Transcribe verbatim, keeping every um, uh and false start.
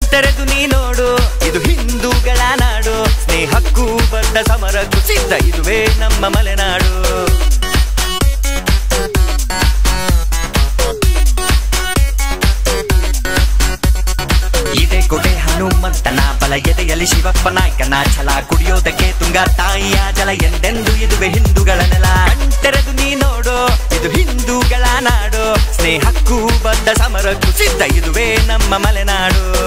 ಕಣ್ತೆರೆದು ನೀ ನೋಡು ಇದು ಹಿಂದೂಗಳ ನಾಡು ಸ್ನೇಹಕ್ಕೂ ಬದ್ಧ ಸಮರಕ್ಕೂ ಸಿದ್ಧ ಇದುವೇ ನಮ್ಮ ಮಲೆನಾಡು ಇದೇ ಕೊಡೆ ಹನುಮಂತನ ಬಲ ಎದೆಯಲ್ಲಿ ಶಿವಪ್ಪ ನಾಯಕನ ಛಲ ಕುಡಿಯೋದಕ್ಕೆ ತುಂಗ ತಾಯಿಯ ಜಲ ಎಂದೆಂದು ಇದುವೇ ಹಿಂದೂಗಳ ನೆಲ ಕಣ್ತೆರೆದು ನೀ ನೋಡು ಇದು ಹಿಂದೂಗಳ ನಾಡು ಸ್ನೇಹಕ್ಕೂ ಬದ್ಧ ಸಮರಕ್ಕೂ ಸಿದ್ಧ ಇದುವೇ ನಮ್ಮ ಮಲೆನಾಡು